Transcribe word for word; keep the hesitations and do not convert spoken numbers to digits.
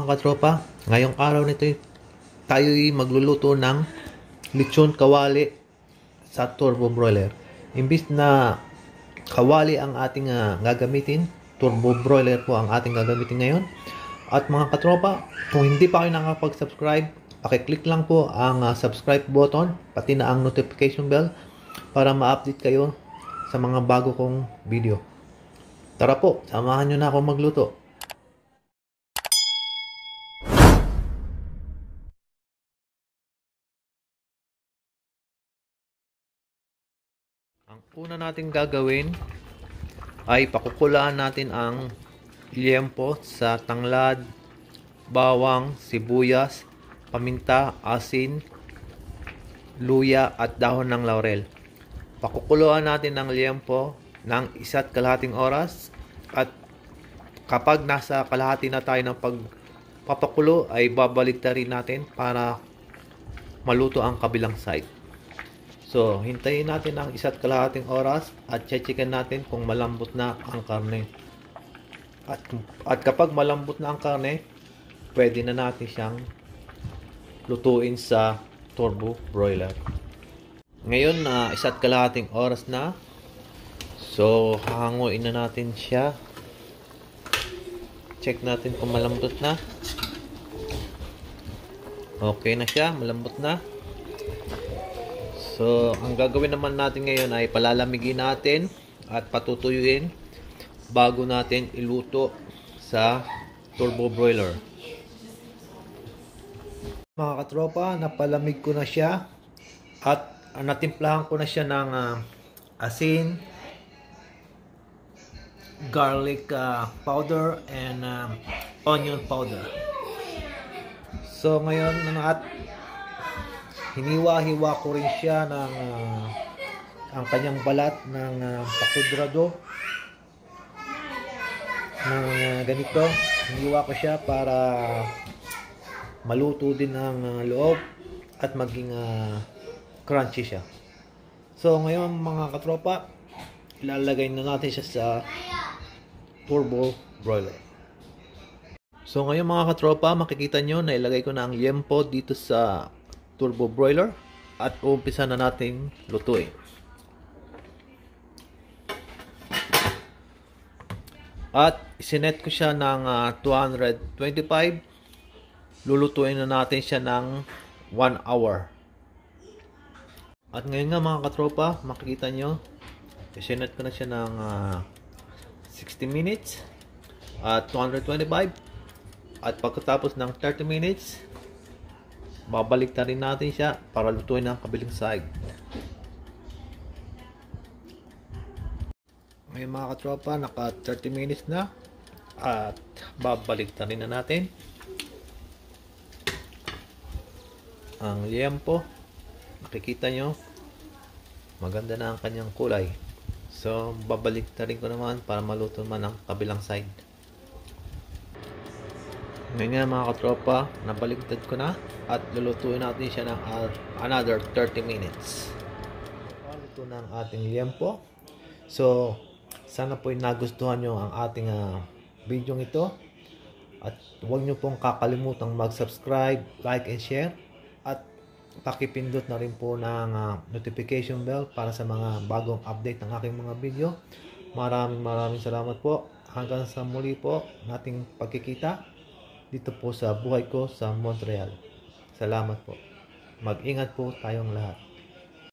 mga katropa, ngayong araw nito tayo'y magluluto ng lechon kawali sa turbo broiler. Imbis na kawali ang ating uh, gagamitin, turbo broiler po ang ating gagamitin ngayon. At mga katropa, kung hindi pa kayo nakapag-subscribe, pakiclick lang po ang uh, subscribe button, pati na ang notification bell para ma-update kayo sa mga bago kong video. Tara po, samahan nyo na ako magluto. Ang una natin gagawin ay pakukulaan natin ang liempo sa tanglad, bawang, sibuyas, paminta, asin, luya at dahon ng laurel. Pakukuluan natin ang liempo ng isa't kalahating oras at kapag nasa kalahati na tayo ng pagpapakulo ay babalik na rin natin para maluto ang kabilang side. So, hintayin natin ang isa't kalahating oras at checkin natin kung malambot na ang karne. At, at kapag malambot na ang karne, pwede na natin siyang lutuin sa turbo broiler. Ngayon, uh, isa't kalahating oras na. So, hahanguin na natin siya. Check natin kung malambot na. Okay na siya, malambot na. So, ang gagawin naman natin ngayon ay palalamigin natin at patutuyuin bago natin iluto sa turbo broiler. Mga katropa, napalamig ko na siya at uh, natimplahan ko na siya ng uh, asin, garlic uh, powder, and uh, onion powder. So, ngayon, at hiniwa-hiwa ko rin siya ng uh, ang kanyang balat ng uh, pakudrado ng uh, ganito. Hiniwa ko siya para maluto din ang uh, loob at maging uh, crunchy siya. So ngayon mga katropa, ilalagay na natin siya sa turbo broiler. So ngayon mga katropa, makikita nyo na ilagay ko na ang liempo dito sa turbo broiler at uumpisa na natin lutuin. At isinet ko siya ng uh, two twenty-five. Lulutuin na natin siya ng one hour. At ngayon nga mga katropa, makikita nyo, isinet ko na siya ng uh, sixty minutes at two twenty-five. At pagkatapos ng thirty minutes, babalik na rin natin siya para lutuin ang kabilang side. Ngayon mga katropa, naka thirty minutes na at babalik na rin na natin ang liempo. Nakikita nyo, maganda na ang kanyang kulay. So babalik na rin ko naman para maluto naman ang kabilang side. Ngayon nga mga katropa, nabaligtad ko na at lulutuin natin siya ng another thirty minutes. Luto na ang ating liempo. So, sana po nagustuhan nyo ang ating uh, video ito. At huwag nyo pong kakalimutang mag-subscribe, like, and share. At pakipindot na rin po ng uh, notification bell para sa mga bagong update ng aking mga video. Maraming maraming salamat po. Hanggang sa muli po nating pagkikita dito po sa buhay ko sa Montreal. Salamat po. Mag-ingat po tayong lahat.